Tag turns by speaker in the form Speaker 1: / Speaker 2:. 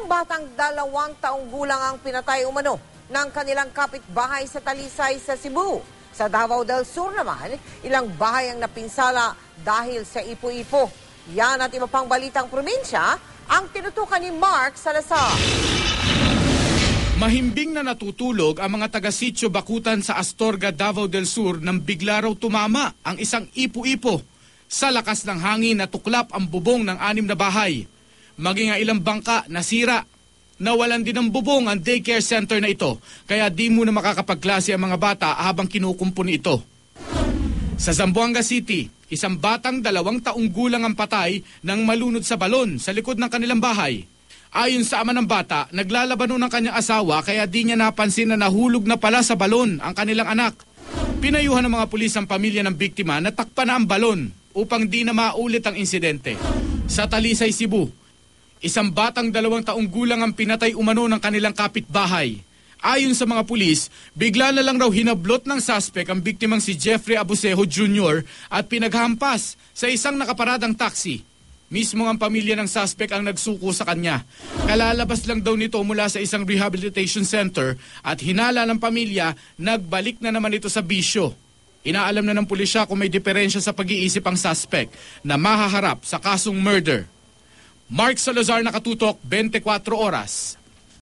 Speaker 1: Isang batang 2 taong gulang ang pinatay umano ng kanilang kapitbahay sa Talisay sa Cebu. Sa Davao del Sur naman, ilang bahay ang napinsala dahil sa ipo-ipo. Yan at iba pang balitang probinsya ang tinutukan ni Mark Salazar.
Speaker 2: Mahimbing na natutulog ang mga taga-sitio Bakutan sa Astorga, Davao del Sur nang bigla raw tumama ang isang ipo-ipo. Sa lakas ng hangin natuklap ang bubong ng 6 na bahay. Maging ang ilang bangka nasira. Nawalan din ng bubong ang daycare center na ito, kaya di muna makakapagklase ang mga bata habang kinukumpuni ito. Sa Zamboanga City, isang batang 2 taong gulang ang patay nang malunod sa balon sa likod ng kanilang bahay. Ayon sa ama ng bata, naglalabano ng kanyang asawa kaya di niya napansin na nahulog na pala sa balon ang kanilang anak. Pinayuhan ng mga pulis ang pamilya ng biktima na takpan na ang balon upang di na maulit ang insidente. Sa Talisay, Cebu, isang batang 2 taong gulang ang pinatay umano ng kanilang kapitbahay. Ayon sa mga pulis, bigla na lang raw hinablot ng suspect ang biktimang si Jeffrey Abusejo Jr. at pinaghampas sa isang nakaparadang taxi. Mismo ang pamilya ng suspect ang nagsuko sa kanya. Kalalabas lang daw nito mula sa isang rehabilitation center at hinala ng pamilya, nagbalik na naman ito sa bisyo. Inaalam na ng pulisya kung may diferensya sa pag-iisip ang suspect na mahaharap sa kasong murder. Mark Salazar, Nakatutok, 24 Oras.